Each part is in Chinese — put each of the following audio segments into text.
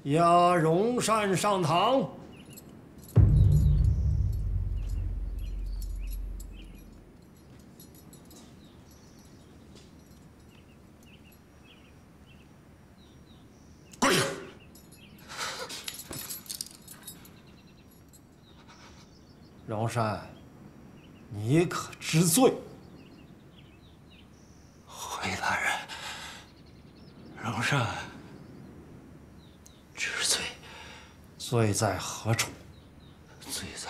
押荣善上堂。 跪下！ 荣善，你可知罪？ 回大人，荣善知罪。 罪在何处？ 罪在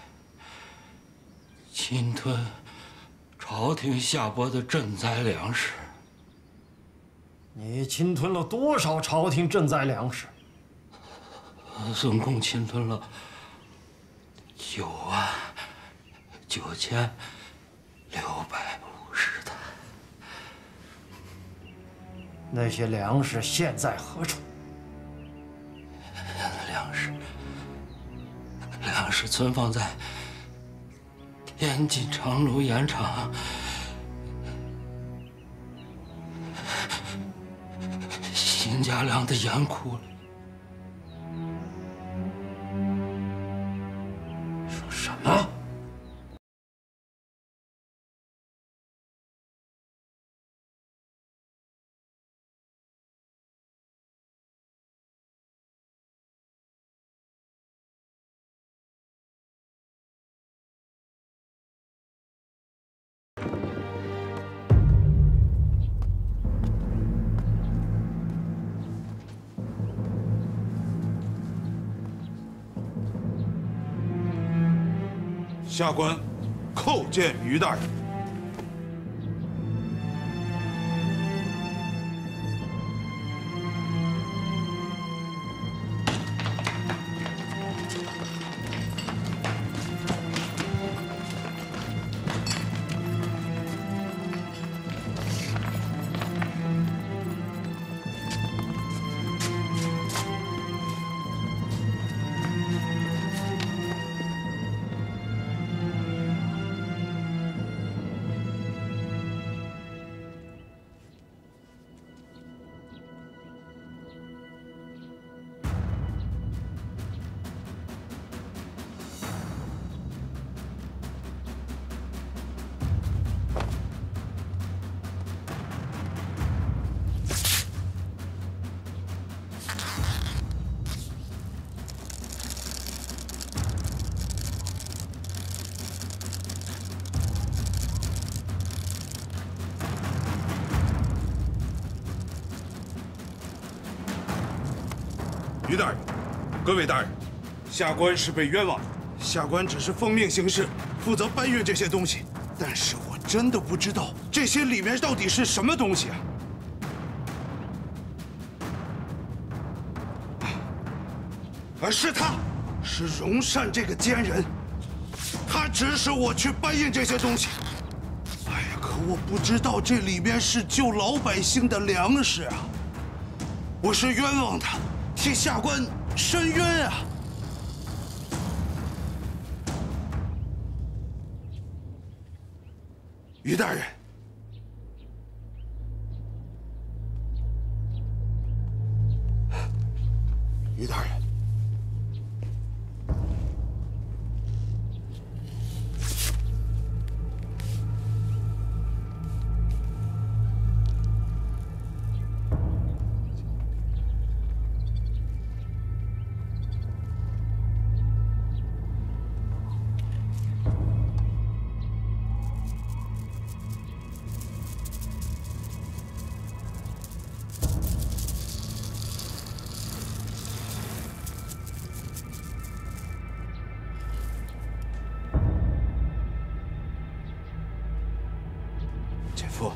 侵吞朝廷下拨的赈灾粮食。 你侵吞了多少朝廷赈灾粮食？ 总共侵吞了99650担。 那些粮食现在何处？ 粮食存放在天津长芦盐场辛家良的盐库里。 说什么？ 下官叩见于大人。于大人，各位大人，下官是被冤枉的。下官只是奉命行事，负责搬运这些东西，但是我真的不知道这些里面到底是什么东西啊！而是他，是荣善这个奸人，他指使我去搬运这些东西。哎呀，可我不知道这里面是救老百姓的粮食啊！我是冤枉他。替下官申冤啊！于大人，于大人，姐夫。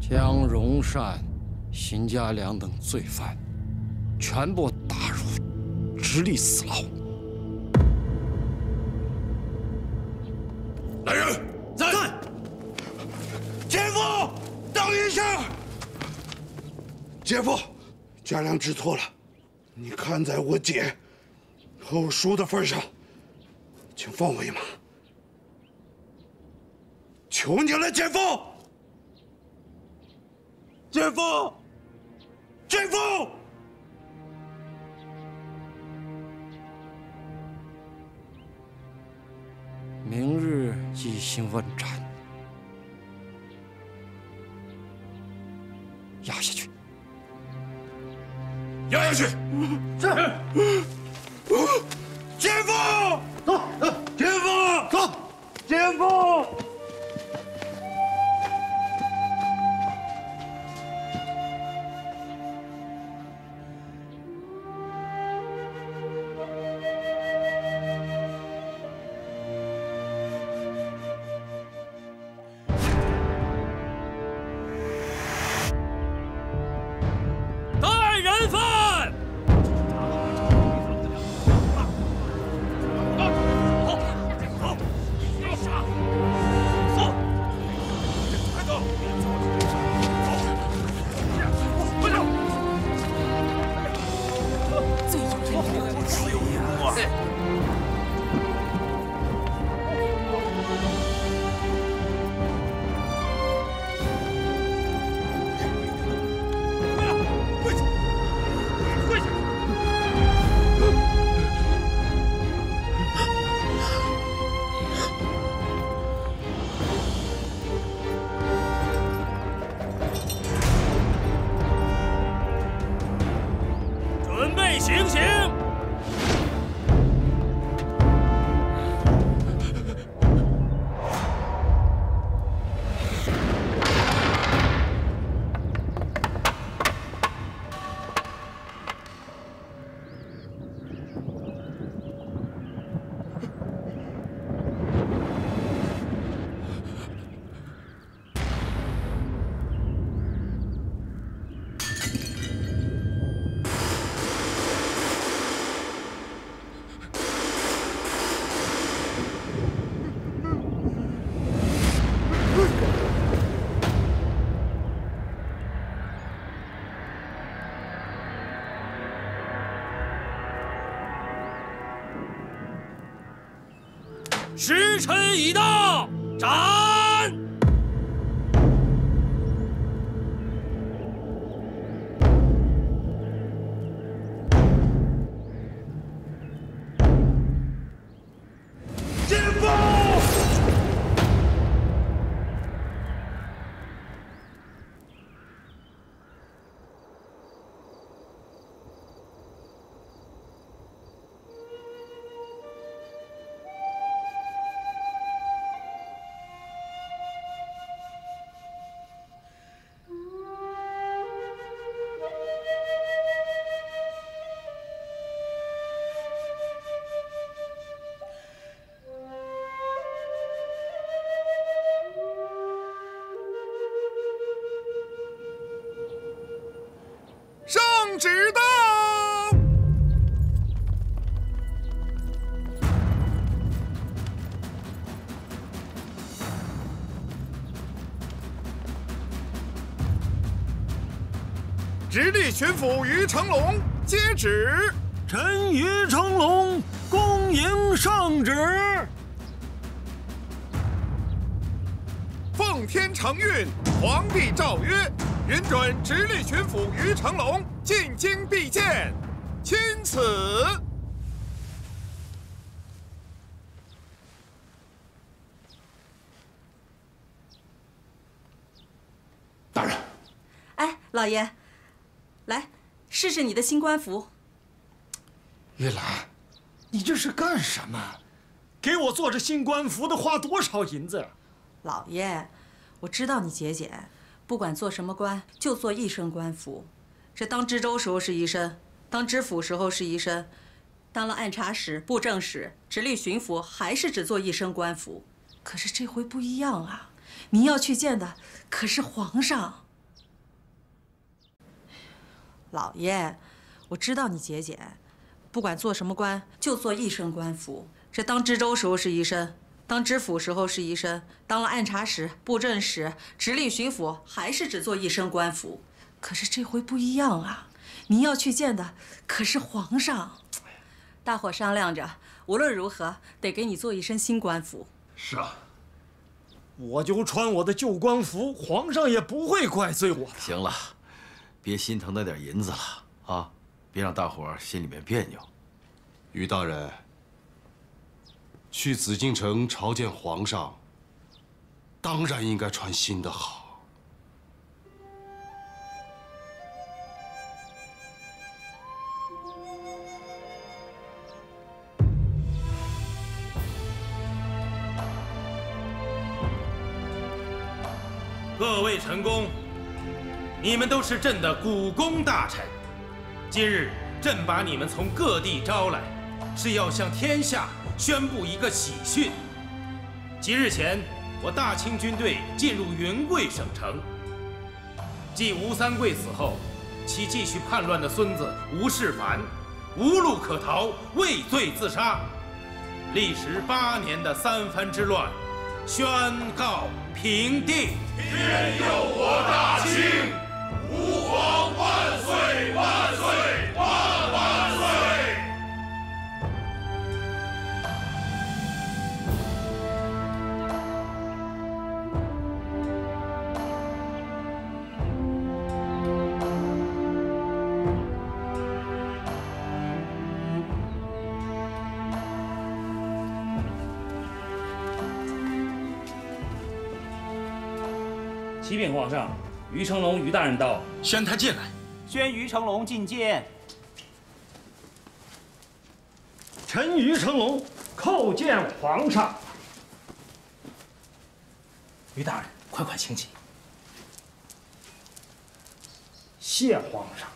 将荣善、辛家良等罪犯全部打入直隶死牢。 来人，在！姐夫，等一下！姐夫，家良知错了，你看在我姐和我叔的份上，请放我一马。求你了，姐夫！姐夫！姐夫！ 明日即行问斩，押下去。 押下去！是。姐夫，走！姐夫，走！姐夫。 行刑！时辰已到，斩！ 姐夫！ 圣旨到！直隶巡抚于成龙接旨。 臣于成龙恭迎圣旨。 奉天承运，皇帝诏曰：允准直隶巡抚于成龙进京觐见，钦此。 大人， 哎，老爷，来试试你的新官服。 玉兰，你这是干什么？给我做这新官服的花多少银子呀？ 老爷，我知道你节俭，不管做什么官，就做一身官服。这当知州时候是一身，当知府时候是一身，当了按察使、布政使、直隶巡抚，还是只做一身官服。可是这回不一样啊，您要去见的可是皇上。 老爷，我知道你节俭，不管做什么官，就做一身官服。这当知州时候是一身，当知府时候是一身，当了按察使、布政使、直隶巡抚，还是只做一身官服。可是这回不一样啊，您要去见的可是皇上。大伙商量着，无论如何得给你做一身新官服。 是啊，我就穿我的旧官服，皇上也不会怪罪我的。 行了，别心疼那点银子了啊，别让大伙儿心里面别扭。 于大人，去紫禁城朝见皇上，当然应该穿新的好。 各位臣工，你们都是朕的股肱大臣。今日朕把你们从各地招来，是要向天下宣布一个喜讯。几日前，我大清军队进入云贵省城。继吴三桂死后，其继续叛乱的孙子吴世蕃，无路可逃，畏罪自杀。历时8年的三藩之乱，宣告平定。 天佑我大清，吾皇万岁万岁万万岁！ 启禀皇上，于成龙于大人到， 宣他进来。 宣于成龙觐见。 臣于成龙叩见皇上。 于大人，快快请起。 谢皇上。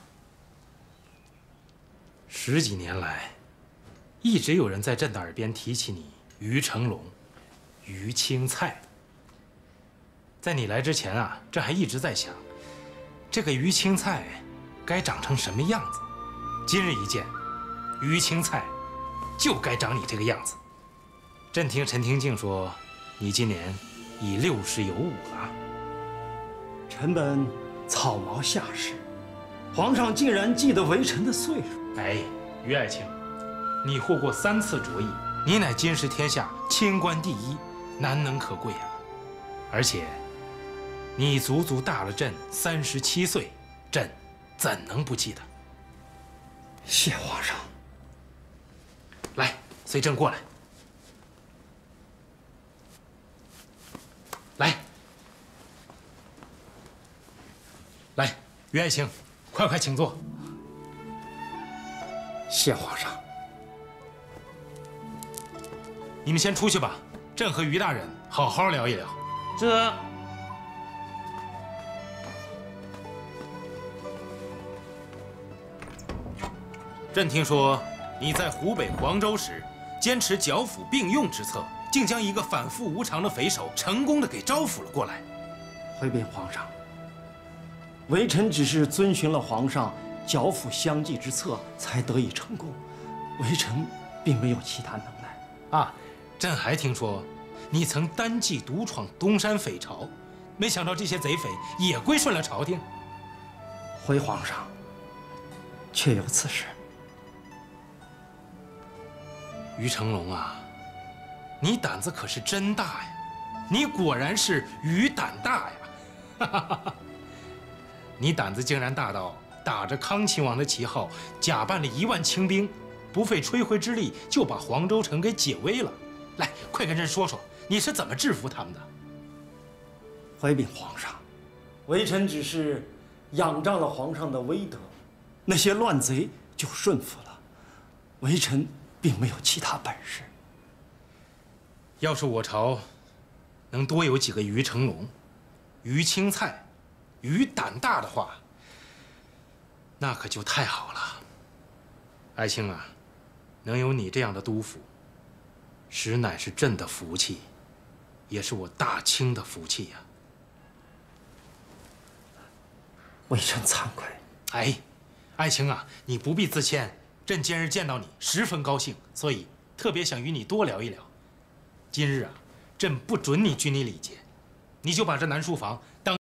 10几年来，一直有人在朕的耳边提起你于成龙、于青菜。在你来之前啊，朕还一直在想，这个于青菜该长成什么样子。今日一见，于青菜就该长你这个样子。朕听陈廷敬说，你今年已60有5了。 臣本草毛下士，皇上竟然记得微臣的岁数。 哎，于爱卿，你获过3次卓异，你乃今时天下清官第一，难能可贵啊！而且，你足足大了朕37岁，朕怎能不记得？ 谢皇上。 来，随朕过来。来，于爱卿，快快请坐。 谢皇上。 你们先出去吧，朕和于大人好好聊一聊。 这朕听说你在湖北黄州时，坚持剿抚并用之策，竟将一个反复无常的匪首成功的给招抚了过来。 回禀皇上，微臣只是遵循了皇上剿抚相济之策，才得以成功。微臣并没有其他能耐。 啊，朕还听说，你曾单骑独闯东山匪巢，没想到这些贼匪也归顺了朝廷。 回皇上，确有此事。 于成龙啊，你胆子可是真大呀！你果然是于胆大呀！你胆子竟然大到打着康亲王的旗号，假扮了1万清兵，不费吹灰之力就把黄州城给解围了。来，快跟朕说说，你是怎么制服他们的？ 回禀皇上，微臣只是仰仗了皇上的威德，那些乱贼就顺服了。微臣并没有其他本事。 要是我朝能多有几个于成龙、于青菜、于胆大的话，那可就太好了。爱卿啊，能有你这样的督抚，实乃是朕的福气，也是我大清的福气呀。 微臣惭愧。 哎， 爱卿啊，你不必自谦，朕今日见到你十分高兴，所以特别想与你多聊一聊。今日啊，朕不准你拘泥礼节，你就把这南书房当